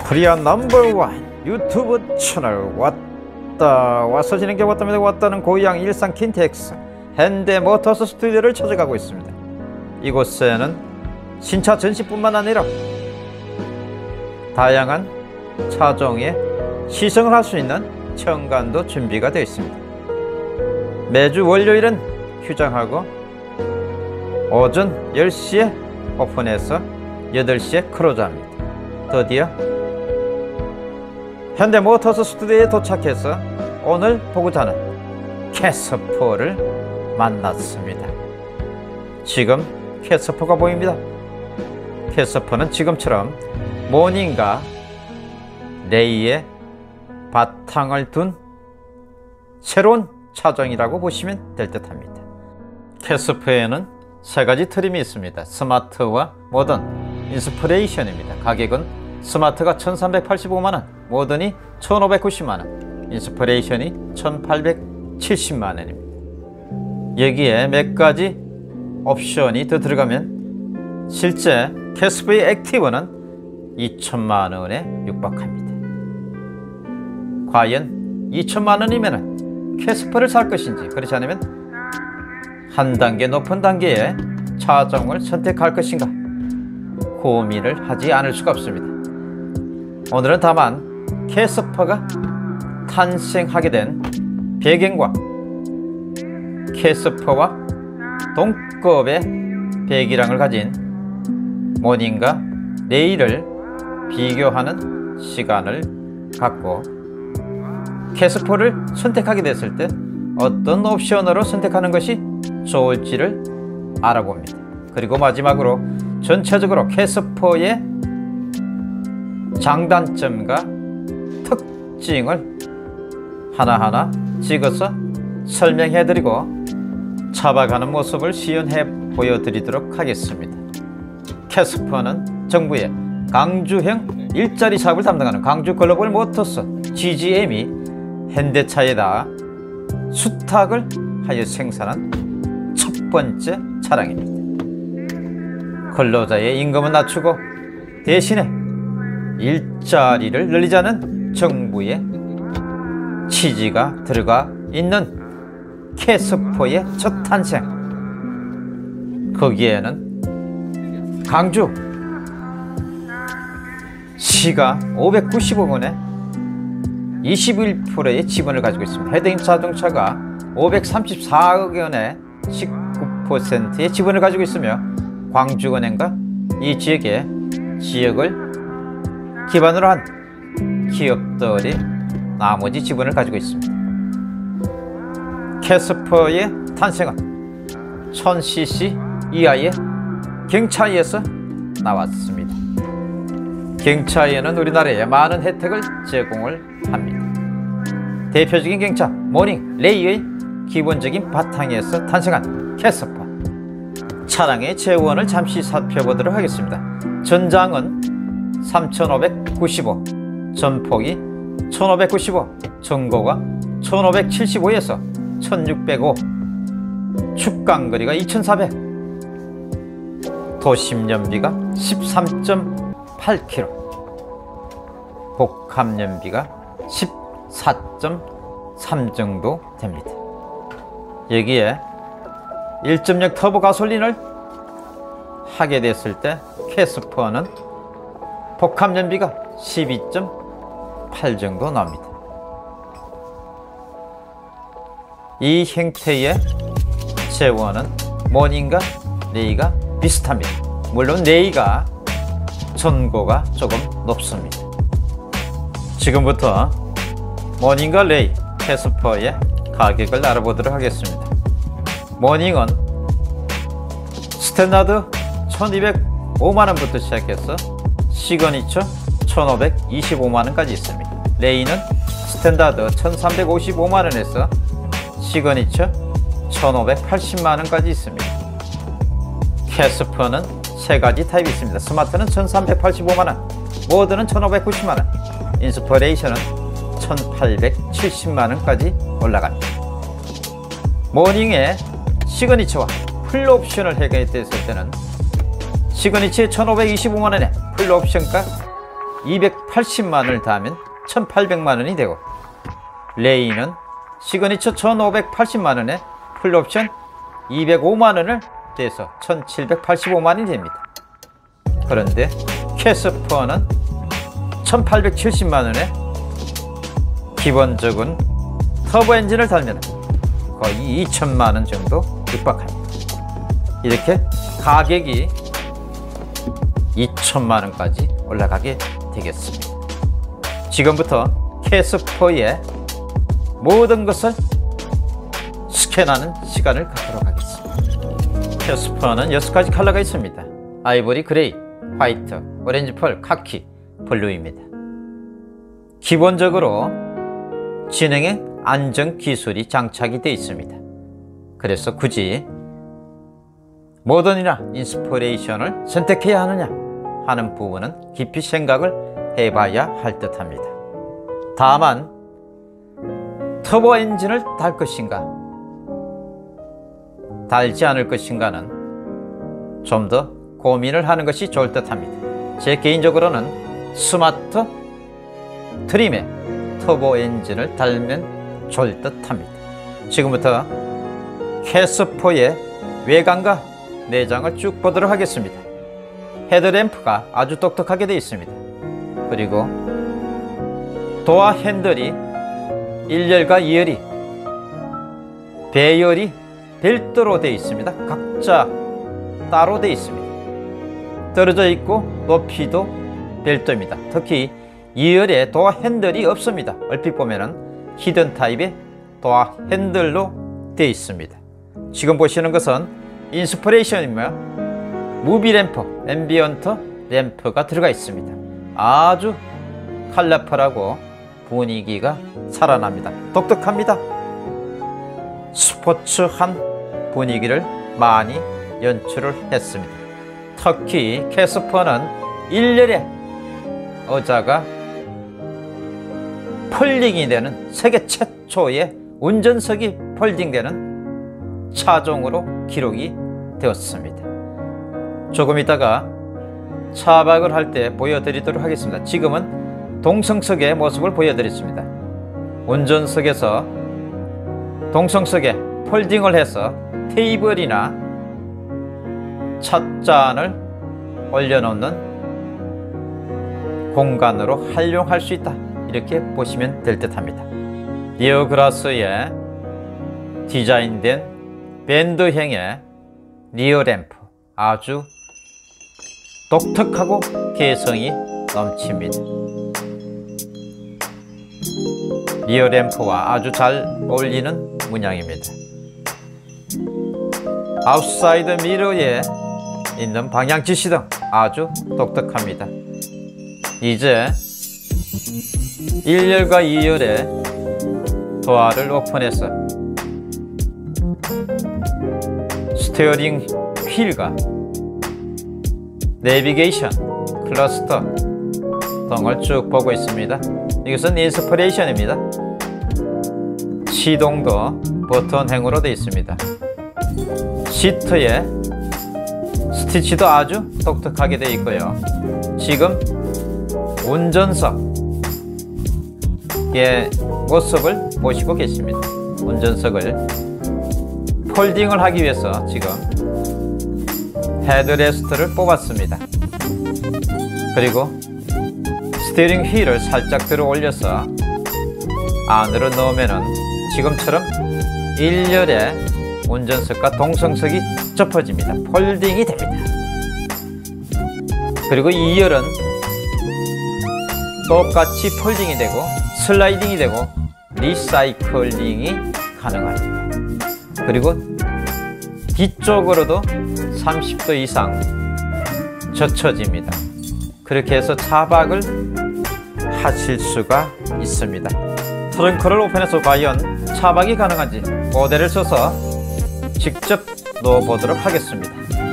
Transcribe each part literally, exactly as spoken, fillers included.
코리아 넘버원 유튜브 채널 왔다 와서 진행해 왔답니다. 왔다는 고향 일산 킨텍스 현대모터스 스튜디오를 찾아가고 있습니다. 이곳에는 신차 전시뿐만 아니라 다양한 차종의 시승을 할 수 있는 현관도 준비가 되어 있습니다. 매주 월요일은 휴장하고 오전 열 시에 오픈해서 여덟 시에 클로즈합니다. 드디어 현대모터스 스튜디오에 도착해서 오늘 보고자 하는 캐스퍼를 만났습니다. 지금 캐스퍼가 보입니다. 캐스퍼는 지금처럼 모닝과 레이의 바탕을 둔 새로운 차종이라고 보시면 될 듯 합니다. 캐스퍼에는 세 가지 트림이 있습니다. 스마트와 모던, 인스피레이션입니다. 가격은 스마트가 천삼백팔십오만 원, 모던이 천오백구십만 원, 인스피레이션이 천팔백칠십만 원입니다. 여기에 몇 가지 옵션이 더 들어가면 실제 캐스퍼의 액티브는 이천만 원에 육박합니다. 과연 이천만 원이면 캐스퍼를 살 것인지, 그렇지 않으면 한 단계 높은 단계의 차종을 선택할 것인가 고민을 하지 않을 수가 없습니다. 오늘은 다만 캐스퍼가 탄생하게 된 배경과 캐스퍼와 동급의 배기량을 가진 모닝과 레이를 비교하는 시간을 갖고 캐스퍼를 선택하게 됐을 때 어떤 옵션으로 선택하는 것이 좋을지를 알아봅니다. 그리고 마지막으로 전체적으로 캐스퍼의 장단점과 특징을 하나하나 찍어서 설명해드리고 잡아가는 모습을 시연해 보여드리도록 하겠습니다. 캐스퍼는 정부의 강주형 일자리 사업을 담당하는 강주 글로벌 모터스 지지엠이 현대차에다 수탁을 하여 생산한 첫 번째 차량입니다. 근로자의 임금은 낮추고 대신에 일자리를 늘리자는 정부의 취지가 들어가 있는 캐스퍼의 첫 탄생. 거기에는 강주 시가 오백구십억 원에 이십일 퍼센트의 지분을 가지고 있습니다. 헤드인 자동차가 오백삼십사억 원에 십구 퍼센트의 지분을 가지고 있으며 광주은행과 이 지역의 지역을 기반으로 한 기업들이 나머지 지분을 가지고 있습니다. 캐스퍼의 탄생은 천 씨씨 이하의 경차에서 나왔습니다. 경차에는 우리나라에 많은 혜택을 제공을 합니다. 대표적인 경차 모닝, 레이의 기본적인 바탕에서 탄생한 캐스퍼. 차량의 재원을 잠시 살펴보도록 하겠습니다. 전장은 삼천오백구십오, 전폭이 천오백구십오, 전고가 천오백칠십오에서 천육백오, 축간거리가 이천사백, 도심연비가 십삼 점 팔 킬로미터, 복합연비가 십사 점 삼 정도 됩니다. 여기에 일 점 영 터보 가솔린을 하게 됐을 때 캐스퍼는 복합연비가 십이 점 팔 정도 나옵니다. 이 형태의 재원은 모닝과 레이가 비슷합니다. 물론 레이가 전고가 조금 높습니다. 지금부터 모닝과 레이, 캐스퍼의 가격을 알아보도록 하겠습니다. 모닝은 스탠다드 천이백오만 원부터 시작해서 시그니처 천오백이십오만 원까지 있습니다. 레이는 스탠다드 천삼백오십오만 원에서 시그니처 천오백팔십만 원까지 있습니다. 캐스퍼는 세 가지 타입이 있습니다. 스마트는 천삼백팔십오만 원, 모드는 천오백구십만 원, 인스피레이션은 천팔백칠십만 원까지 올라갑니다. 모닝의 시그니처와 풀옵션을 해결했을 때는 시그니처 천오백이십오만 원에 풀옵션가 이백팔십만 원을 더하면 천팔백만 원이 되고, 레이는 시그니처 천오백팔십만 원에 풀옵션 이백오만 원을 떼서 천칠백팔십오만 원이 됩니다. 그런데 캐스퍼는 천팔백칠십만 원에 기본적인 터보 엔진을 달면 거의 이천만 원 정도 육박합니다. 이렇게 가격이 이천만 원까지 올라가게 되겠습니다. 지금부터 캐스퍼의 모든 것을 스캔하는 시간을 갖도록 하겠습니다. 캐스퍼는 여섯 가지 컬러가 있습니다. 아이보리 그레이, 화이트, 오렌지 펄, 카키, 블루입니다. 기본적으로 진행의 안정 기술이 장착이 되어 있습니다. 그래서 굳이 모던이나 인스피레이션을 선택해야 하느냐 하는 부분은 깊이 생각을 해봐야 할 듯 합니다. 다만 터보 엔진을 달 것인가 달지 않을 것인가는 좀 더 고민을 하는 것이 좋을 듯 합니다. 제 개인적으로는 스마트 트림에 터보 엔진을 달면 좋을 듯 합니다. 지금부터 캐스퍼의 외관과 내장을 쭉 보도록 하겠습니다. 헤드램프가 아주 똑똑하게 되어 있습니다. 그리고 도어 핸들이 일 열과 이 열이 배열이 별도로 되어 있습니다. 각자 따로 되어 있습니다. 떨어져 있고 높이도 별도입니다. 특히 이 열에 도어 핸들이 없습니다. 얼핏 보면은 히든 타입의 도어 핸들로 되어 있습니다. 지금 보시는 것은 인스피레이션이며 무비 램프, 앰비언트 램프가 들어가 있습니다. 아주 컬러풀하고 분위기가 살아납니다. 독특합니다. 스포츠한 분위기를 많이 연출을 했습니다. 특히 캐스퍼는 일 열에 의자가 폴딩이 되는 세계 최초의 운전석이 폴딩되는 차종으로 기록이 되었습니다. 조금 있다가 차박을 할 때 보여드리도록 하겠습니다. 지금은 동승석의 모습을 보여드렸습니다. 운전석에서 동승석에 폴딩을 해서 테이블이나 찻잔을 올려놓는 공간으로 활용할 수 있다, 이렇게 보시면 될 듯 합니다. 리어 글라스에 디자인된 밴드형의 리어 램프, 아주 독특하고 개성이 넘칩니다. 리어 램프와 아주 잘 어울리는 문양입니다. 아웃사이드 미러에 있는 방향 지시등 아주 독특합니다. 이제 일 열과 이 열의 도어를 오픈해서 스티어링 휠과 내비게이션, 클러스터 등을 쭉 보고 있습니다. 이것은 인스피레이션입니다. 시동도 버튼행으로 되어 있습니다. 시트에 스티치도 아주 독특하게 되어 있고요. 지금 운전석의 모습을 보시고 계십니다. 운전석을 폴딩을 하기 위해서 지금 헤드레스트를 뽑았습니다. 그리고 스티어링 휠을 살짝 들어 올려서 안으로 넣으면은 지금처럼 일 열의 운전석과 동승석이 접어집니다. 폴딩이 됩니다. 그리고 이 열은 똑같이 폴딩이 되고 슬라이딩이 되고 리사이클링이 가능합니다. 그리고 뒤쪽으로도 삼십 도 이상 젖혀집니다. 그렇게 해서 차박을 하실 수가 있습니다. 트렁크를 오픈해서 과연 차박이 가능한지 모델을 써서 직접 넣어보도록 하겠습니다.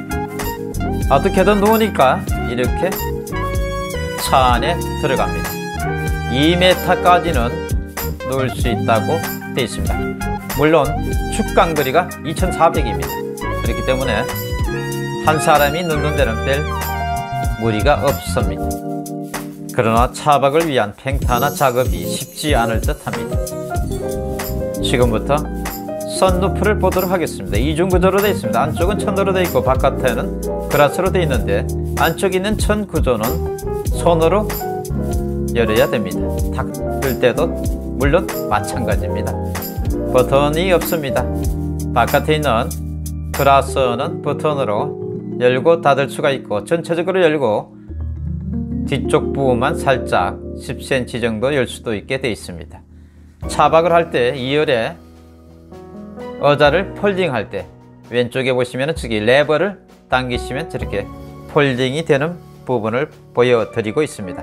어떻게든 누우니까 이렇게 차 안에 들어갑니다. 이 미터까지는 놓을 수 있다고 되어 있습니다. 물론 축강거리가 이천사백입니다. 그렇기 때문에 한 사람이 눕는 데는 별 무리가 없습니다. 그러나 차박을 위한 팽탄화 작업이 쉽지 않을 듯 합니다. 지금부터 선루프를 보도록 하겠습니다. 이중 구조로 되어 있습니다. 안쪽은 천으로 되어 있고 바깥에는 그라스로 되어 있는데, 안쪽에 있는 천 구조는 손으로 열어야 됩니다. 닫을 때도 물론 마찬가지입니다. 버튼이 없습니다. 바깥에 있는 그라스는 버튼으로 열고 닫을 수가 있고, 전체적으로 열고 뒤쪽 부분만 살짝 십 센티미터 정도 열 수도 있게 되어 있습니다. 차박을 할 때 이 열에 의자를 폴딩할 때 왼쪽에 보시면 저기 레버를 당기시면 저렇게 폴딩이 되는 부분을 보여드리고 있습니다.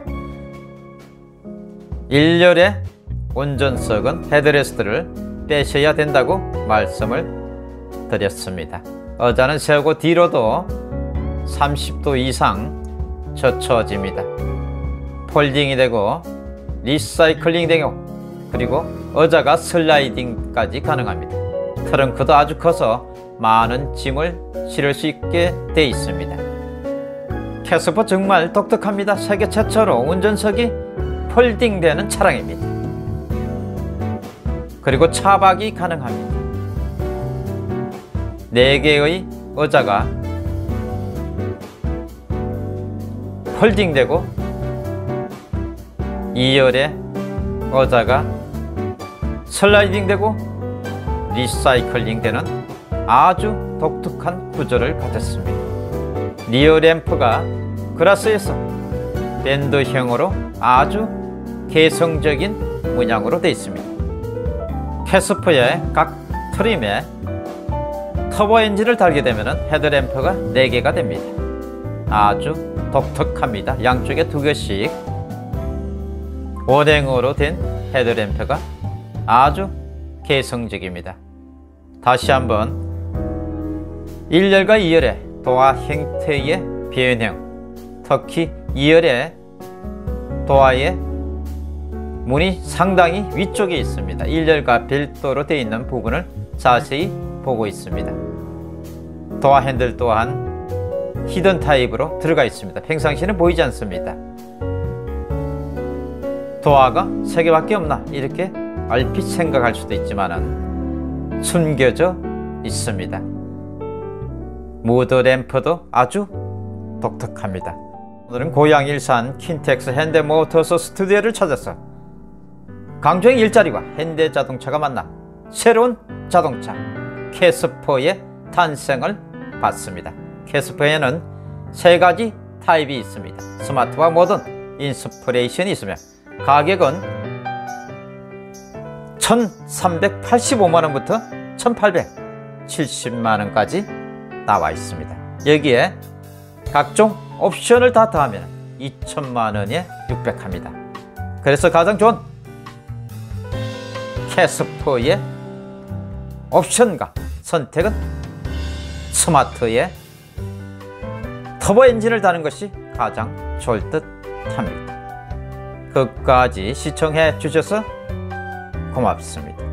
일 열의 운전석은 헤드레스트를 빼셔야 된다고 말씀을 드렸습니다. 의자는 세우고 뒤로도 삼십 도 이상 젖혀집니다. 폴딩이 되고 리사이클링 되고, 그리고 의자가 슬라이딩까지 가능합니다. 트렁크도 아주 커서 많은 짐을 실을 수 있게 되어 있습니다. 캐스퍼 정말 독특합니다. 세계 최초로 운전석이 폴딩되는 차량입니다. 그리고 차박이 가능합니다. 네 개의 의자가 폴딩되고 이 열의 의자가 슬라이딩되고 리사이클링 되는 아주 독특한 구조를 가졌습니다. 리어 램프가 그라스에서 밴드형으로 아주 개성적인 문양으로 되어 있습니다. 캐스퍼의 각 트림에 터보 엔진을 달게 되면 헤드램프가 네 개가 됩니다. 아주 독특합니다. 양쪽에 두 개씩 원행으로 된 헤드램프가 아주 개성적입니다. 다시 한번 일 열과 이 열의 도화 형태의 변형, 특히 이 열의 도화의 문이 상당히 위쪽에 있습니다. 일 열과 별도로 되어 있는 부분을 자세히 보고 있습니다. 도화 핸들 또한 히든 타입으로 들어가 있습니다. 평상시에는 보이지 않습니다. 도화가 세 개밖에 없나 이렇게 얼핏 생각할 수도 있지만 숨겨져 있습니다. 무드 램프도 아주 독특합니다. 오늘은 고향 일산 킨텍스 현대모터스 스튜디오를 찾아서 강조행 일자리와 현대자동차가 만나 새로운 자동차 캐스퍼의 탄생을 봤습니다. 캐스퍼에는 세 가지 타입이 있습니다. 스마트와 모던, 인스피레이션이 있으며 가격은 천삼백팔십오만 원부터 천팔백칠십만 원까지 나와 있습니다. 여기에 각종 옵션을 다 더하면 이천만 원에 육박합니다. 그래서 가장 좋은 캐스퍼의 옵션과 선택은 스마트의 터보 엔진을 다는 것이 가장 좋을 듯 합니다. 끝까지 시청해 주셔서 고맙습니다.